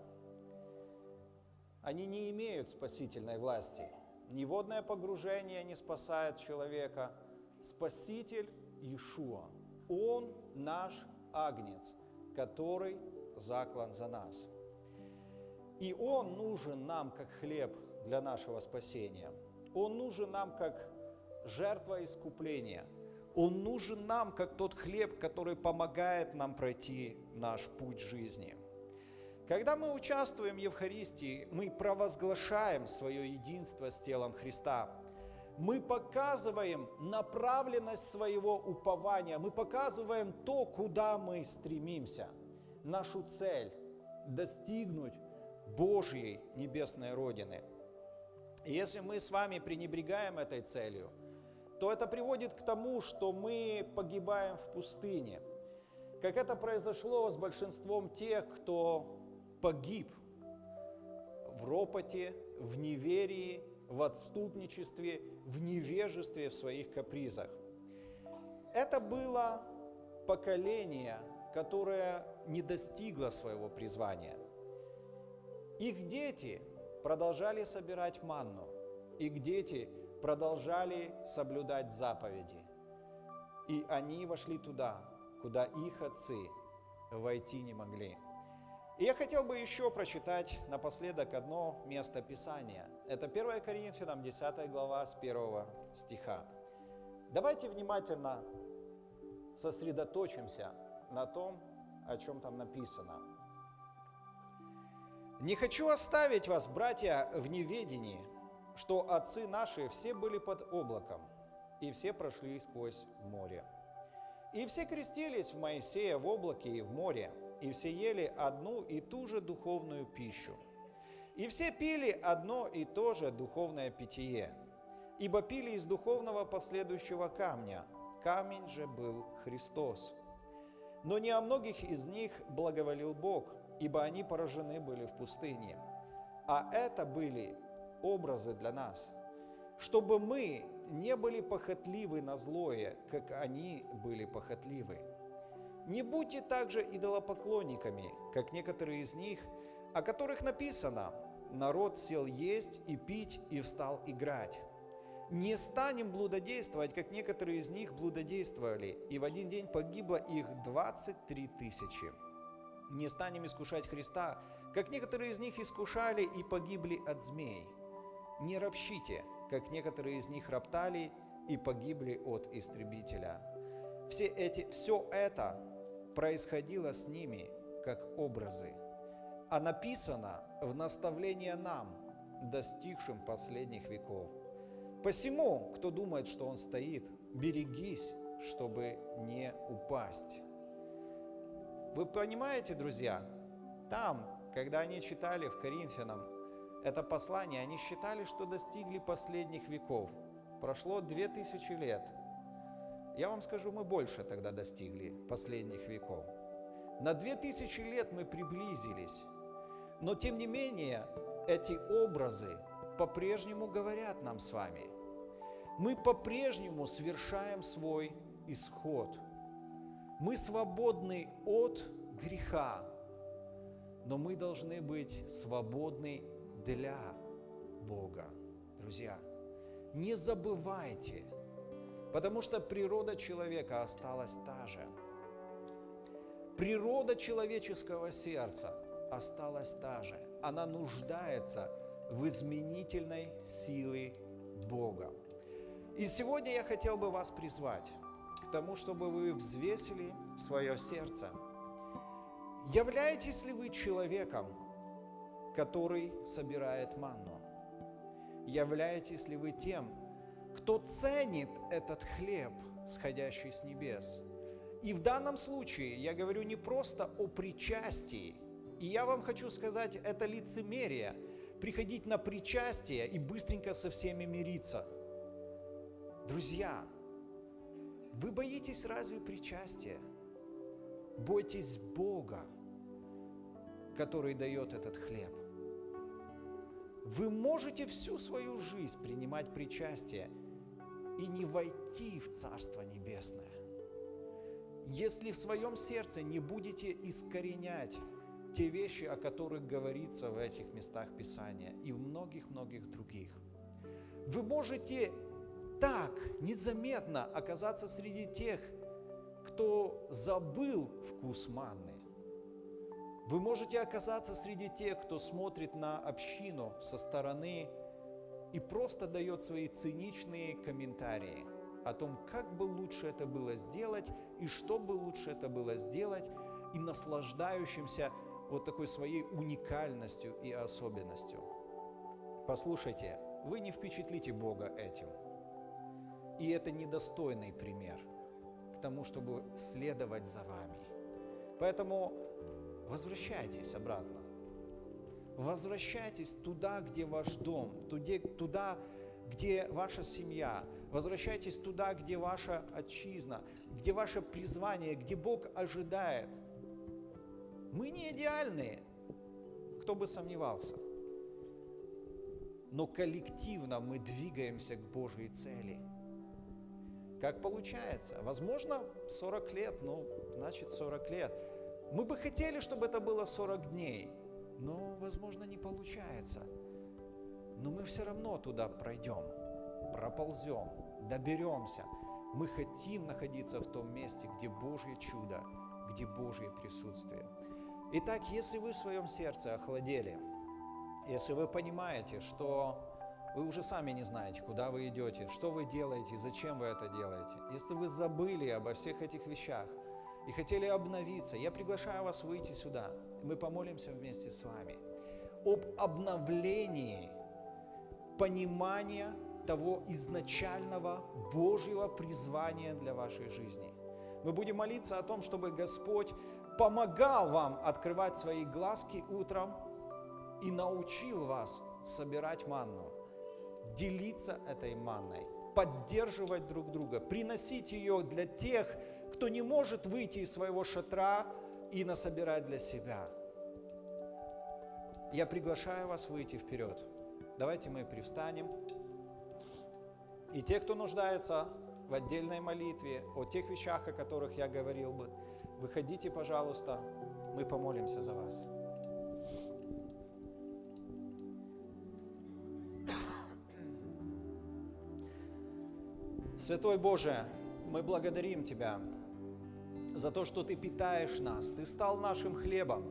Они не имеют спасительной власти. Ни водное погружение не спасает человека. Спаситель Иешуа. Он наш агнец, который заклан за нас. И Он нужен нам как хлеб для нашего спасения. Он нужен нам как жертва искупления. Он нужен нам как тот хлеб, который помогает нам пройти наш путь жизни. Когда мы участвуем в Евхаристии, мы провозглашаем свое единство с телом Христа. Мы показываем направленность своего упования, мы показываем то, куда мы стремимся, нашу цель – достигнуть Божьей небесной Родины. И если мы с вами пренебрегаем этой целью, то это приводит к тому, что мы погибаем в пустыне, как это произошло с большинством тех, кто погиб в ропоте, в неверии, в отступничестве, в невежестве, в своих капризах. Это было поколение, которое не достигло своего призвания. Их дети продолжали собирать манну, их дети продолжали соблюдать заповеди. И они вошли туда, куда их отцы войти не могли. И я хотел бы еще прочитать напоследок одно место Писания. Это 1 Коринфянам 10 глава с 1 стиха. Давайте внимательно сосредоточимся на том, о чем там написано. «Не хочу оставить вас, братья, в неведении, что отцы наши все были под облаком, и все прошли сквозь море. И все крестились в Моисея в облаке и в море, и все ели одну и ту же духовную пищу. И все пили одно и то же духовное питье, ибо пили из духовного последующего камня. Камень же был Христос. Но не о многих из них благоволил Бог, ибо они поражены были в пустыне. А это были образы для нас, чтобы мы не были похотливы на злое, как они были похотливы. Не будьте также идолопоклонниками, как некоторые из них, о которых написано: «Народ сел есть и пить, и встал играть». Не станем блудодействовать, как некоторые из них блудодействовали, и в один день погибло их 23 тысячи. Не станем искушать Христа, как некоторые из них искушали и погибли от змей. Не ропщите, как некоторые из них роптали и погибли от истребителя. Все это происходило с ними, как образы, а написано в наставление нам, достигшим последних веков. Посему, кто думает, что он стоит, берегись, чтобы не упасть. Вы понимаете, друзья, там, когда они читали в Коринфянам это послание, они считали, что достигли последних веков. Прошло 2000 лет. Я вам скажу, мы больше тогда достигли последних веков. На 2000 лет мы приблизились. Но тем не менее, эти образы по-прежнему говорят нам с вами. Мы по-прежнему совершаем свой исход. Мы свободны от греха, но мы должны быть свободны для Бога. Друзья, не забывайте, потому что природа человека осталась та же. Природа человеческого сердца осталась та же. Она нуждается в изменительной силе Бога. И сегодня я хотел бы вас призвать к тому, чтобы вы взвесили свое сердце. Являетесь ли вы человеком, который собирает манну? Являетесь ли вы тем, кто ценит этот хлеб, сходящий с небес? И в данном случае я говорю не просто о причастии. И я вам хочу сказать, это лицемерие, приходить на причастие и быстренько со всеми мириться. Друзья, вы боитесь разве причастия? Бойтесь Бога, который дает этот хлеб. Вы можете всю свою жизнь принимать причастие и не войти в Царство Небесное, если в своем сердце не будете искоренять те вещи, о которых говорится в этих местах Писания и в многих-многих других. Вы можете так незаметно оказаться среди тех, кто забыл вкус манны. Вы можете оказаться среди тех, кто смотрит на общину со стороны и просто дает свои циничные комментарии о том, как бы лучше это было сделать и что бы лучше это было сделать, и наслаждающимся вот такой своей уникальностью и особенностью. Послушайте, вы не впечатлите Бога этим. И это недостойный пример к тому, чтобы следовать за вами. Поэтому возвращайтесь обратно. Возвращайтесь туда, где ваш дом, туда, где ваша семья. Возвращайтесь туда, где ваша отчизна, где ваше призвание, где Бог ожидает. Мы не идеальные, кто бы сомневался. Но коллективно мы двигаемся к Божьей цели. Как получается? Возможно, 40 лет, значит 40 лет. Мы бы хотели, чтобы это было 40 дней, но, возможно, не получается. Но мы все равно туда пройдем, проползем, доберемся. Мы хотим находиться в том месте, где Божье чудо, где Божье присутствие. Итак, если вы в своем сердце охладели, если вы понимаете, что вы уже сами не знаете, куда вы идете, что вы делаете, зачем вы это делаете, если вы забыли обо всех этих вещах и хотели обновиться, я приглашаю вас выйти сюда. Мы помолимся вместе с вами об обновлении понимания того изначального Божьего призвания для вашей жизни. Мы будем молиться о том, чтобы Господь помогал вам открывать свои глазки утром и научил вас собирать манну, делиться этой манной, поддерживать друг друга, приносить ее для тех, кто не может выйти из своего шатра и насобирать для себя. Я приглашаю вас выйти вперед. Давайте мы привстанем. И те, кто нуждается в отдельной молитве, о тех вещах, о которых я говорил бы, выходите, пожалуйста, мы помолимся за вас. Святой Боже, мы благодарим Тебя за то, что Ты питаешь нас, Ты стал нашим хлебом.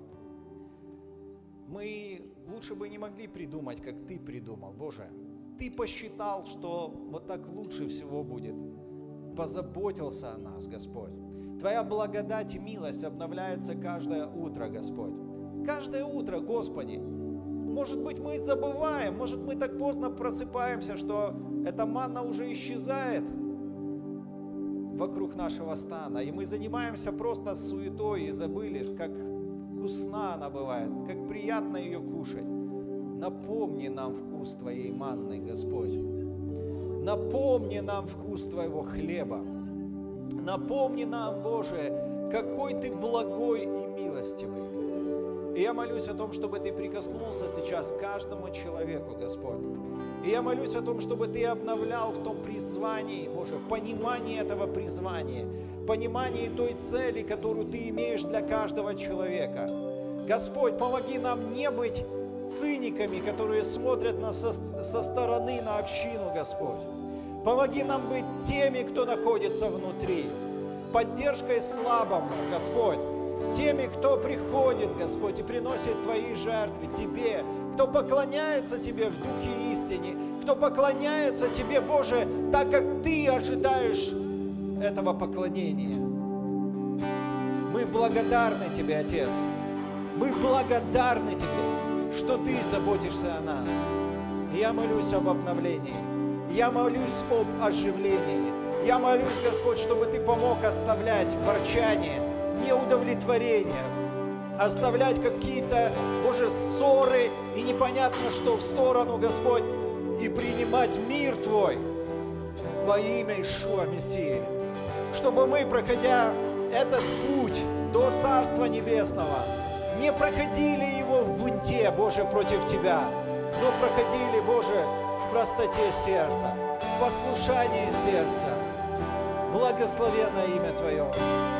Мы лучше бы не могли придумать, как Ты придумал, Боже. Ты посчитал, что вот так лучше всего будет. Позаботился о нас, Господь. Твоя благодать и милость обновляется каждое утро, Господь. Каждое утро, Господи. Может быть, мы забываем, может, мы так поздно просыпаемся, что эта манна уже исчезает вокруг нашего стана. И мы занимаемся просто суетой и забыли, как вкусна она бывает, как приятно ее кушать. Напомни нам вкус Твоей манны, Господь. Напомни нам вкус Твоего хлеба. Напомни нам, Боже, какой Ты благой и милостивый. И я молюсь о том, чтобы Ты прикоснулся сейчас к каждому человеку, Господь. И я молюсь о том, чтобы Ты обновлял в том призвании, Боже, в понимании этого призвания, в понимании той цели, которую Ты имеешь для каждого человека. Господь, помоги нам не быть циниками, которые смотрят со стороны на общину, Господь. Помоги нам быть теми, кто находится внутри, поддержкой слабому, Господь, теми, кто приходит, Господь, и приносит Твои жертвы Тебе, кто поклоняется Тебе в духе и истине, кто поклоняется Тебе, Боже, так как Ты ожидаешь этого поклонения. Мы благодарны Тебе, Отец, мы благодарны Тебе, что Ты заботишься о нас. Я молюсь об обновлении. Я молюсь об оживлении. Я молюсь, Господь, чтобы Ты помог оставлять ворчание, неудовлетворение, оставлять какие-то, Боже, ссоры и непонятно что в сторону, Господь, и принимать мир Твой во имя Ишуа Мессии. Чтобы мы, проходя этот путь до Царства Небесного, не проходили его в бунте, Боже, против Тебя, но проходили, Боже, в простоте сердца, в послушании сердца. Благословенно имя Твое.